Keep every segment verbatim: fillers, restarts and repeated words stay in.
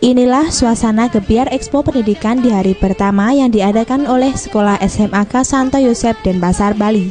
Inilah suasana gebiar Expo Pendidikan di hari pertama yang diadakan oleh Sekolah S M A K Santo Yosef Denpasar, Bali.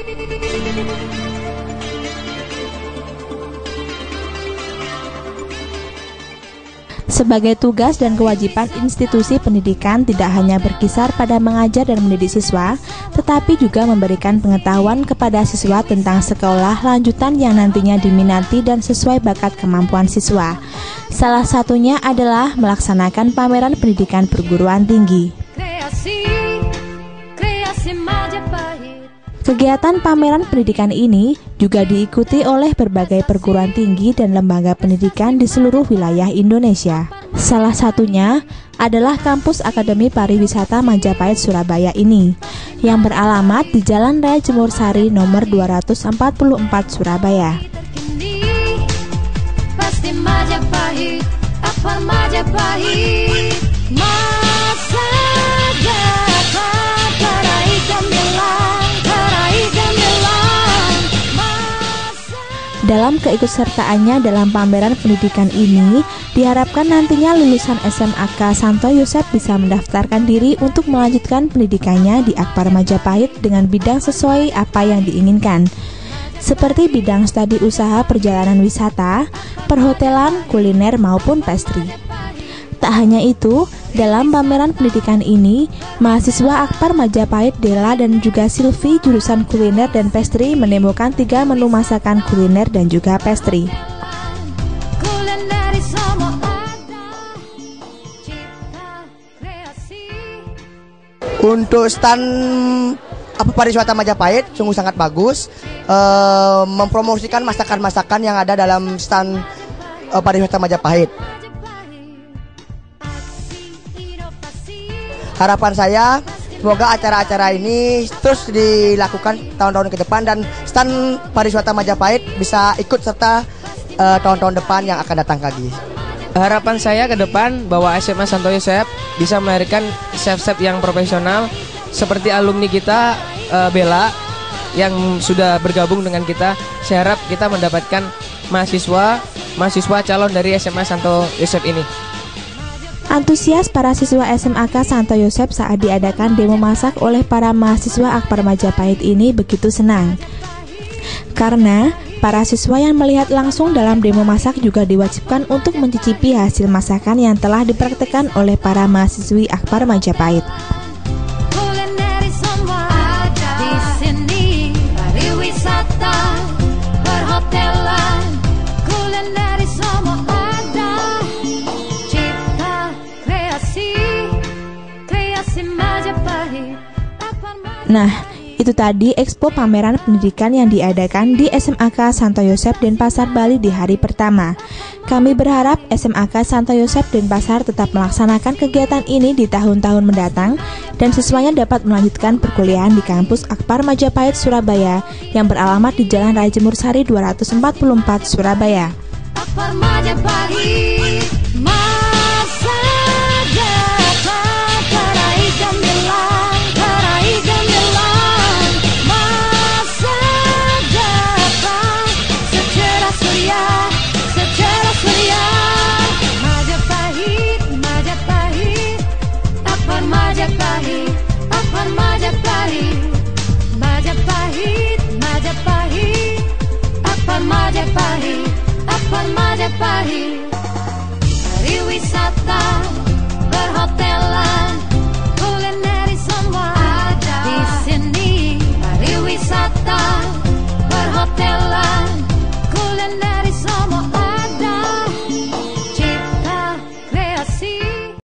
Sebagai tugas dan kewajiban institusi pendidikan tidak hanya berkisar pada mengajar dan mendidik siswa, tetapi juga memberikan pengetahuan kepada siswa tentang sekolah lanjutan yang nantinya diminati dan sesuai bakat kemampuan siswa. Salah satunya adalah melaksanakan pameran pendidikan perguruan tinggi. Kegiatan pameran pendidikan ini juga diikuti oleh berbagai perguruan tinggi dan lembaga pendidikan di seluruh wilayah Indonesia. Salah satunya adalah Kampus Akademi Pariwisata Majapahit Surabaya ini, yang beralamat di Jalan Raya Jemur Sari nomor dua ratus empat puluh empat Surabaya. Dalam keikutsertaannya dalam pameran pendidikan ini, diharapkan nantinya lulusan S M A K Santo Yosef bisa mendaftarkan diri untuk melanjutkan pendidikannya di Akpar Majapahit dengan bidang sesuai apa yang diinginkan, seperti bidang studi usaha perjalanan wisata, perhotelan, kuliner, maupun pastry. Tak hanya itu, dalam pameran pendidikan ini, mahasiswa Akpar Majapahit Dela dan juga Silvi jurusan kuliner dan pastry menemukan tiga menu masakan kuliner dan juga pastry. Untuk stand apa pariwisata Majapahit sungguh sangat bagus, e, mempromosikan masakan-masakan yang ada dalam stand e, pariwisata Majapahit. Harapan saya semoga acara-acara ini terus dilakukan tahun-tahun ke depan dan stand pariwisata Majapahit bisa ikut serta uh, tahun-tahun depan yang akan datang lagi. Harapan saya ke depan bahwa S M A Santo Yosef bisa melahirkan chef-chef yang profesional seperti alumni kita uh, Bella yang sudah bergabung dengan kita. Saya harap kita mendapatkan mahasiswa mahasiswa calon dari S M A Santo Yosef ini. Antusias para siswa S M A K Santo Yosef saat diadakan demo masak oleh para mahasiswa Akpar Majapahit ini begitu senang. Karena para siswa yang melihat langsung dalam demo masak juga diwajibkan untuk mencicipi hasil masakan yang telah dipraktekkan oleh para mahasiswi Akpar Majapahit. Nah, itu tadi Expo Pameran Pendidikan yang diadakan di S M A K Santo Yosef Denpasar, Bali di hari pertama. Kami berharap S M A K Santo Yosef Denpasar tetap melaksanakan kegiatan ini di tahun-tahun mendatang dan siswanya dapat melanjutkan perkuliahan di kampus Akpar Majapahit Surabaya yang beralamat di Jalan Raya Jemur Sari dua ratus empat puluh empat Surabaya. Akpar Majapahit, masa depan peraih gemilang, peraih gemilang, masa depan secerah surya, secerah surya. Majapahit, Majapahit, Akpar Majapahit, Akpar Majapahit, Majapahit, Majapahit, Akpar Majapahit, Akpar Majapahit.